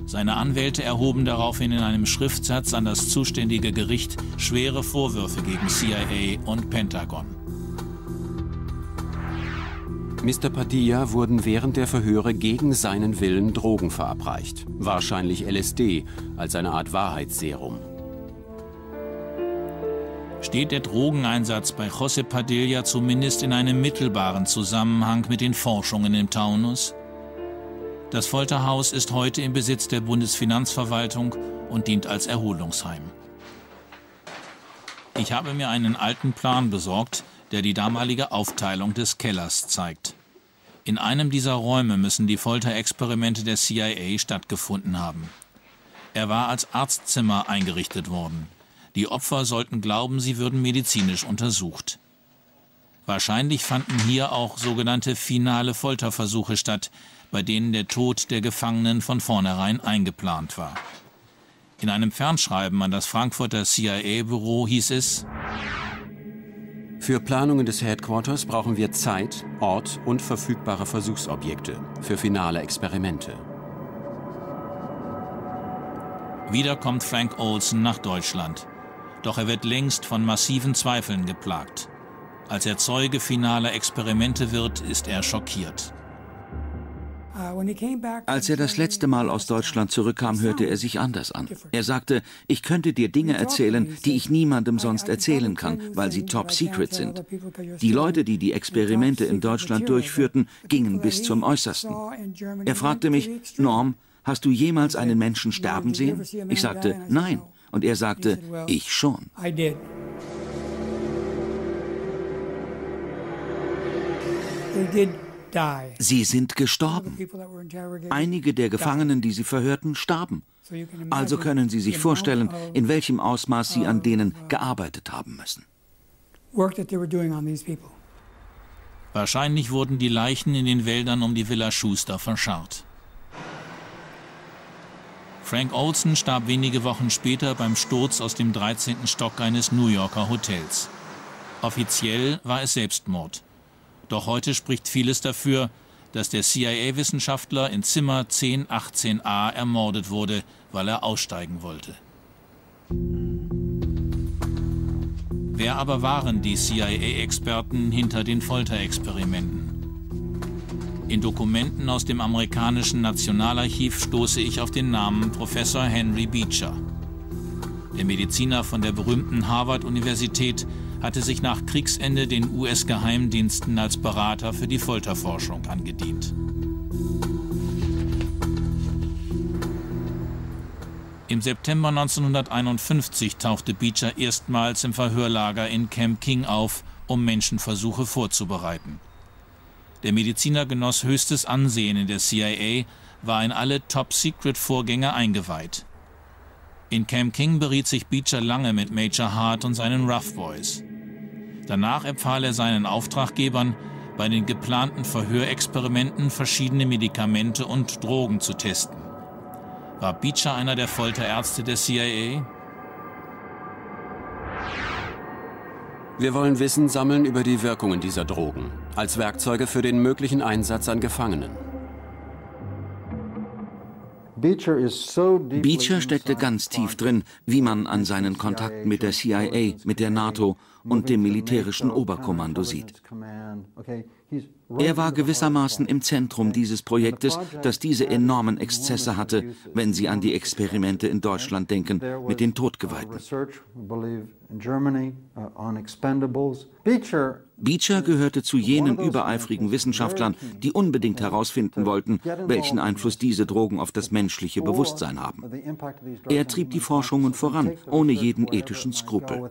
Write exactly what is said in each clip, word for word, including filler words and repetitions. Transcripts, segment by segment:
Seine Anwälte erhoben daraufhin in einem Schriftsatz an das zuständige Gericht schwere Vorwürfe gegen C I A und Pentagon. Mister Padilla wurden während der Verhöre gegen seinen Willen Drogen verabreicht. Wahrscheinlich L S D als eine Art Wahrheitsserum. Steht der Drogeneinsatz bei José Padilla zumindest in einem mittelbaren Zusammenhang mit den Forschungen im Taunus? Das Folterhaus ist heute im Besitz der Bundesfinanzverwaltung und dient als Erholungsheim. Ich habe mir einen alten Plan besorgt, der die damalige Aufteilung des Kellers zeigt. In einem dieser Räume müssen die Folterexperimente der C I A stattgefunden haben. Er war als Arztzimmer eingerichtet worden. Die Opfer sollten glauben, sie würden medizinisch untersucht. Wahrscheinlich fanden hier auch sogenannte finale Folterversuche statt, bei denen der Tod der Gefangenen von vornherein eingeplant war. In einem Fernschreiben an das Frankfurter C I A-Büro hieß es: Für Planungen des Headquarters brauchen wir Zeit, Ort und verfügbare Versuchsobjekte für finale Experimente. Wieder kommt Frank Olson nach Deutschland. Doch er wird längst von massiven Zweifeln geplagt. Als er Zeuge finaler Experimente wird, ist er schockiert. Als er das letzte Mal aus Deutschland zurückkam, hörte er sich anders an. Er sagte, ich könnte dir Dinge erzählen, die ich niemandem sonst erzählen kann, weil sie top secret sind. Die Leute, die die Experimente in Deutschland durchführten, gingen bis zum Äußersten. Er fragte mich, Norm, hast du jemals einen Menschen sterben sehen? Ich sagte, nein. Und er sagte, ich schon. Sie sind gestorben. Einige der Gefangenen, die sie verhörten, starben. Also können Sie sich vorstellen, in welchem Ausmaß sie an denen gearbeitet haben müssen. Wahrscheinlich wurden die Leichen in den Wäldern um die Villa Schuster verscharrt. Frank Olson starb wenige Wochen später beim Sturz aus dem dreizehnten Stock eines New Yorker Hotels. Offiziell war es Selbstmord. Doch heute spricht vieles dafür, dass der C I A-Wissenschaftler in Zimmer zehn achtzehn a ermordet wurde, weil er aussteigen wollte. Wer aber waren die C I A-Experten hinter den Folterexperimenten? In Dokumenten aus dem amerikanischen Nationalarchiv stoße ich auf den Namen Professor Henry Beecher. Der Mediziner von der berühmten Harvard-Universität hatte sich nach Kriegsende den U S-Geheimdiensten als Berater für die Folterforschung angedient. Im September neunzehnhunderteinundfünfzig tauchte Beecher erstmals im Verhörlager in Camp King auf, um Menschenversuche vorzubereiten. Der Mediziner genoss höchstes Ansehen in der C I A, war in alle Top-Secret-Vorgänge eingeweiht. In Camp King beriet sich Beecher lange mit Major Hart und seinen Rough Boys. Danach empfahl er seinen Auftraggebern, bei den geplanten Verhörexperimenten verschiedene Medikamente und Drogen zu testen. War Beecher einer der Folterärzte der C I A? Wir wollen Wissen sammeln über die Wirkungen dieser Drogen, als Werkzeuge für den möglichen Einsatz an Gefangenen. Beecher steckte ganz tief drin, wie man an seinen Kontakten mit der C I A, mit der NATO und dem militärischen Oberkommando sieht. Er war gewissermaßen im Zentrum dieses Projektes, das diese enormen Exzesse hatte, wenn Sie an die Experimente in Deutschland denken, mit den Todgeweihten. Beecher gehörte zu jenen übereifrigen Wissenschaftlern, die unbedingt herausfinden wollten, welchen Einfluss diese Drogen auf das menschliche Bewusstsein haben. Er trieb die Forschungen voran, ohne jeden ethischen Skrupel.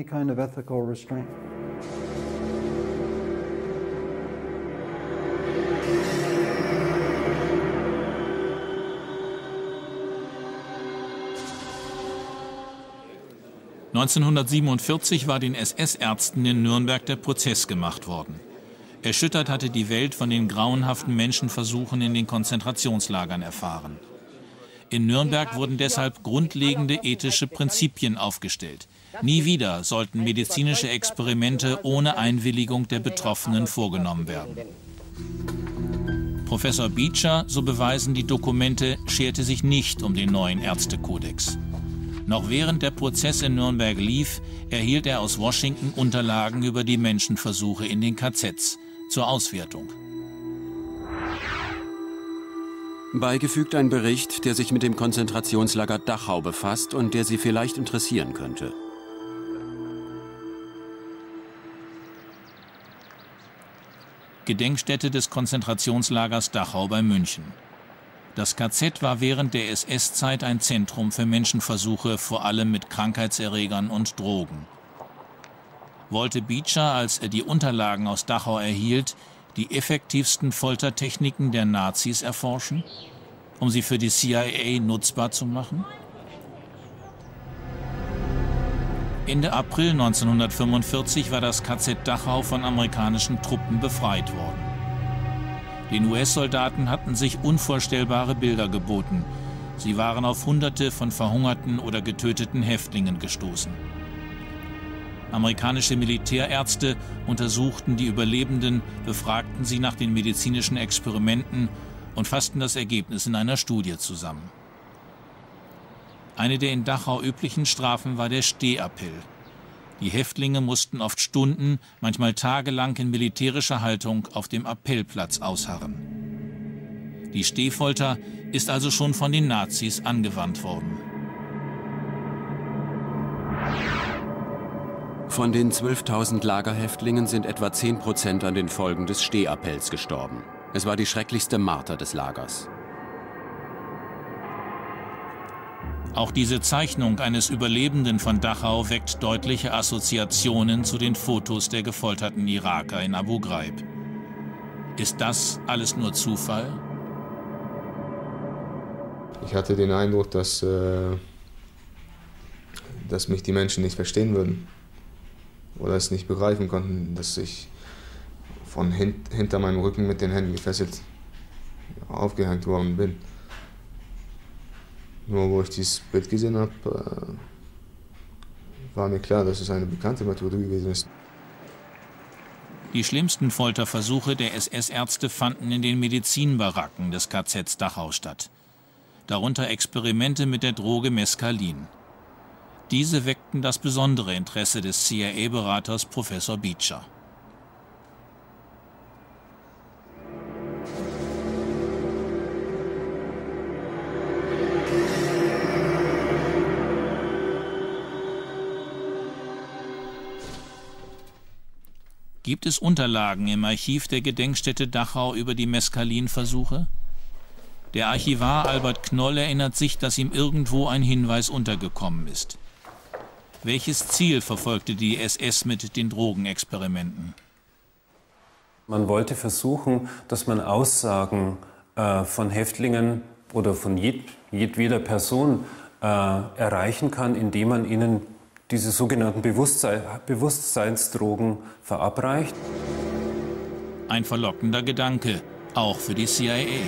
neunzehnhundertsiebenundvierzig war den S S-Ärzten in Nürnberg der Prozess gemacht worden. Erschüttert hatte die Welt von den grauenhaften Menschenversuchen in den Konzentrationslagern erfahren. In Nürnberg wurden deshalb grundlegende ethische Prinzipien aufgestellt. Nie wieder sollten medizinische Experimente ohne Einwilligung der Betroffenen vorgenommen werden. Professor Beecher, so beweisen die Dokumente, scherte sich nicht um den neuen Ärztekodex. Noch während der Prozess in Nürnberg lief, erhielt er aus Washington Unterlagen über die Menschenversuche in den K Zs zur Auswertung. Beigefügt ein Bericht, der sich mit dem Konzentrationslager Dachau befasst und der Sie vielleicht interessieren könnte. Gedenkstätte des Konzentrationslagers Dachau bei München. Das K Z war während der S S-Zeit ein Zentrum für Menschenversuche, vor allem mit Krankheitserregern und Drogen. Wollte Beecher, als er die Unterlagen aus Dachau erhielt, die effektivsten Foltertechniken der Nazis erforschen, um sie für die C I A nutzbar zu machen? Ende April neunzehnhundertfünfundvierzig war das K Z Dachau von amerikanischen Truppen befreit worden. Den U S-Soldaten hatten sich unvorstellbare Bilder geboten. Sie waren auf Hunderte von verhungerten oder getöteten Häftlingen gestoßen. Amerikanische Militärärzte untersuchten die Überlebenden, befragten sie nach den medizinischen Experimenten und fassten das Ergebnis in einer Studie zusammen. Eine der in Dachau üblichen Strafen war der Stehappell. Die Häftlinge mussten oft Stunden, manchmal tagelang in militärischer Haltung auf dem Appellplatz ausharren. Die Stehfolter ist also schon von den Nazis angewandt worden. Von den zwölftausend Lagerhäftlingen sind etwa zehn Prozent an den Folgen des Stehappells gestorben. Es war die schrecklichste Marter des Lagers. Auch diese Zeichnung eines Überlebenden von Dachau weckt deutliche Assoziationen zu den Fotos der gefolterten Iraker in Abu Ghraib. Ist das alles nur Zufall? Ich hatte den Eindruck, dass, äh, dass mich die Menschen nicht verstehen würden oder es nicht begreifen konnten, dass ich von hint hinter meinem Rücken mit den Händen gefesselt aufgehängt worden bin. Nur wo ich dieses Bild gesehen habe, äh, war mir klar, dass es eine bekannte Methode gewesen ist. Die schlimmsten Folterversuche der S S-Ärzte fanden in den Medizinbaracken des K Zs Dachau statt. Darunter Experimente mit der Droge Mescalin. Diese weckten das besondere Interesse des C I A-Beraters Professor Beecher. Gibt es Unterlagen im Archiv der Gedenkstätte Dachau über die Mescalin-Versuche? Der Archivar Albert Knoll erinnert sich, dass ihm irgendwo ein Hinweis untergekommen ist. Welches Ziel verfolgte die S S mit den Drogenexperimenten? Man wollte versuchen, dass man Aussagen äh, von Häftlingen oder von jed jedweder Person äh, erreichen kann, indem man ihnen diese sogenannten Bewusstsein Bewusstseinsdrogen verabreicht. Ein verlockender Gedanke, auch für die C I A.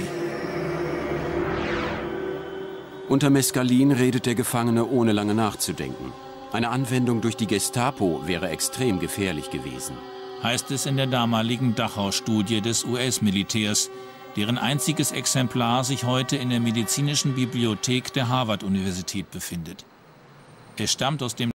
Unter Mescalin redet der Gefangene, ohne lange nachzudenken. Eine Anwendung durch die Gestapo wäre extrem gefährlich gewesen. Heißt es in der damaligen Dachau-Studie des U S-Militärs, deren einziges Exemplar sich heute in der medizinischen Bibliothek der Harvard-Universität befindet. Es stammt aus dem